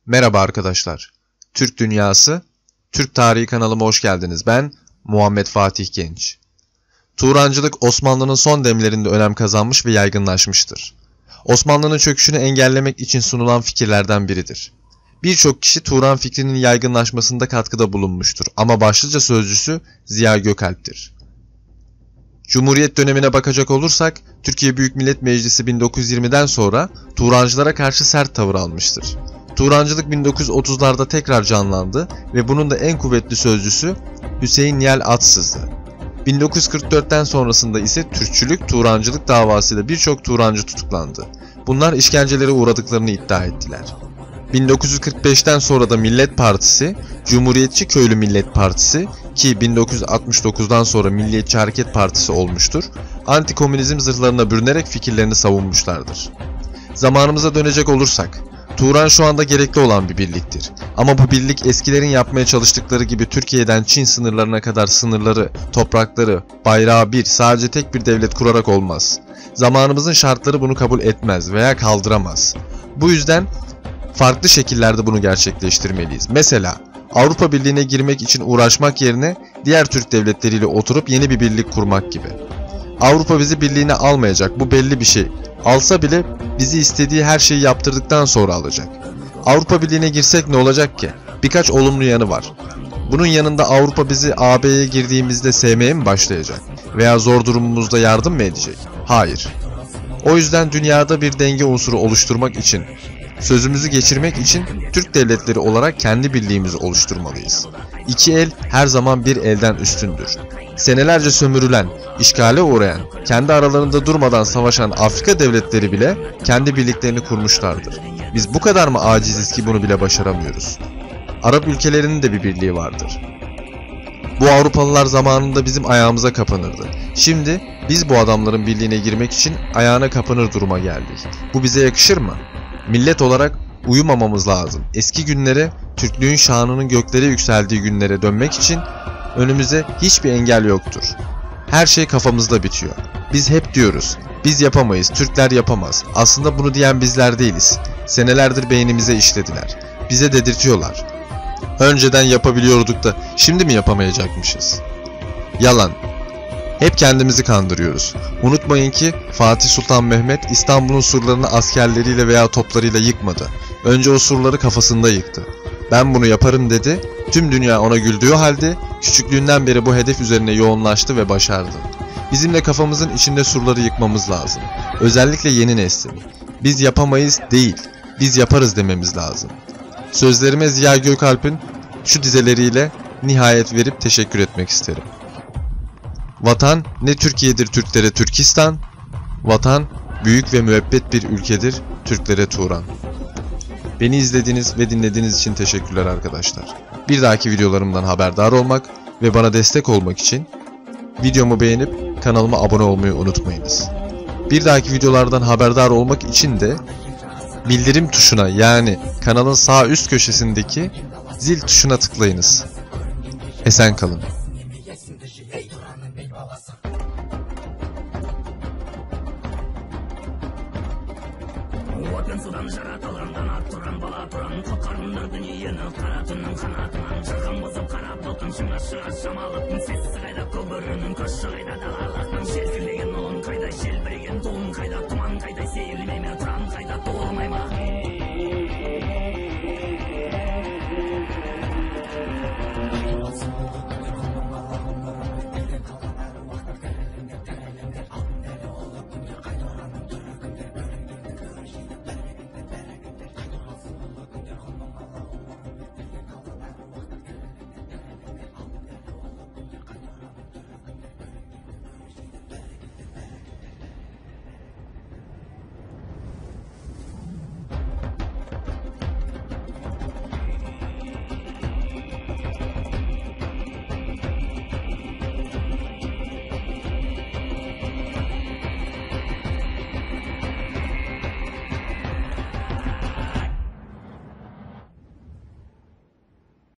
Merhaba arkadaşlar. Türk Dünyası, Türk Tarihi kanalıma hoş geldiniz. Ben Muhammed Fatih Genç. Turancılık Osmanlı'nın son demlerinde önem kazanmış ve yaygınlaşmıştır. Osmanlı'nın çöküşünü engellemek için sunulan fikirlerden biridir. Birçok kişi Turan fikrinin yaygınlaşmasında katkıda bulunmuştur ama başlıca sözcüsü Ziya Gökalp'tir. Cumhuriyet dönemine bakacak olursak, Türkiye Büyük Millet Meclisi 1920'den sonra Turancılara karşı sert tavır almıştır. Turancılık 1930'larda tekrar canlandı ve bunun da en kuvvetli sözcüsü Hüseyin Niyal Atsız'dı. 1944'ten sonrasında ise Türkçülük, Turancılık davasıyla birçok Turancı tutuklandı. Bunlar işkencelere uğradıklarını iddia ettiler. 1945'ten sonra da Millet Partisi, Cumhuriyetçi Köylü Millet Partisi ki 1969'dan sonra Milliyetçi Hareket Partisi olmuştur, antikomünizm zırhlarına bürünerek fikirlerini savunmuşlardır. Zamanımıza dönecek olursak, Turan şu anda gerekli olan bir birliktir. Ama bu birlik eskilerin yapmaya çalıştıkları gibi Türkiye'den Çin sınırlarına kadar sınırları, toprakları, bayrağı sadece tek bir devlet kurarak olmaz. Zamanımızın şartları bunu kabul etmez veya kaldıramaz. Bu yüzden farklı şekillerde bunu gerçekleştirmeliyiz. Mesela Avrupa Birliği'ne girmek için uğraşmak yerine diğer Türk devletleriyle oturup yeni bir birlik kurmak gibi. Avrupa bizi birliğine almayacak, bu belli bir şey. Alsa bile bizi istediği her şeyi yaptırdıktan sonra alacak. Avrupa Birliği'ne girsek ne olacak ki? Birkaç olumlu yanı var. Bunun yanında Avrupa bizi AB'ye girdiğimizde sevmeye mi başlayacak? Veya zor durumumuzda yardım mı edecek? Hayır. O yüzden dünyada bir denge unsuru oluşturmak için, sözümüzü geçirmek için Türk devletleri olarak kendi birliğimizi oluşturmalıyız. İki el her zaman bir elden üstündür. Senelerce sömürülen, işgale uğrayan, kendi aralarında durmadan savaşan Afrika devletleri bile kendi birliklerini kurmuşlardır. Biz bu kadar mı aciziz ki bunu bile başaramıyoruz? Arap ülkelerinin de bir birliği vardır. Bu Avrupalılar zamanında bizim ayağımıza kapanırdı. Şimdi biz bu adamların birliğine girmek için ayağına kapanır duruma geldik. Bu bize yakışır mı? Millet olarak uyumamamız lazım. Eski günlere, Türklüğün şanının göklere yükseldiği günlere dönmek için önümüze hiçbir engel yoktur. Her şey kafamızda bitiyor. Biz hep diyoruz, biz yapamayız, Türkler yapamaz. Aslında bunu diyen bizler değiliz. Senelerdir beynimize işlediler. Bize dedirtiyorlar. Önceden yapabiliyorduk da şimdi mi yapamayacakmışız? Yalan. Hep kendimizi kandırıyoruz. Unutmayın ki Fatih Sultan Mehmet İstanbul'un surlarını askerleriyle veya toplarıyla yıkmadı. Önce o surları kafasında yıktı. Ben bunu yaparım dedi. Tüm dünya ona güldüğü halde küçüklüğünden beri bu hedef üzerine yoğunlaştı ve başardı. Bizim de kafamızın içinde surları yıkmamız lazım. Özellikle yeni neslin. Biz yapamayız değil, biz yaparız dememiz lazım. Sözlerime Ziya Gökalp'in şu dizeleriyle nihayet verip teşekkür etmek isterim. Vatan ne Türkiye'dir Türklere Türkistan, vatan büyük ve müebbet bir ülkedir Türklere Turan. Beni izlediğiniz ve dinlediğiniz için teşekkürler arkadaşlar. Bir dahaki videolarımdan haberdar olmak ve bana destek olmak için videomu beğenip kanalıma abone olmayı unutmayınız. Bir dahaki videolardan haberdar olmak için de bildirim tuşuna yani kanalın sağ üst köşesindeki zil tuşuna tıklayınız. Esen kalın. Sudan жаратылғандан ат тұран бала тұран құтқарыңдар дүниені қанатының қанатынан жырғын бұзып қара бұлтын шыңға шыға шамалықтың сесі қайда көбірінің көші қайда далалықтың желкілдеген ұлын қайда желбіреген туын қайда тұман қайда сейілмей ме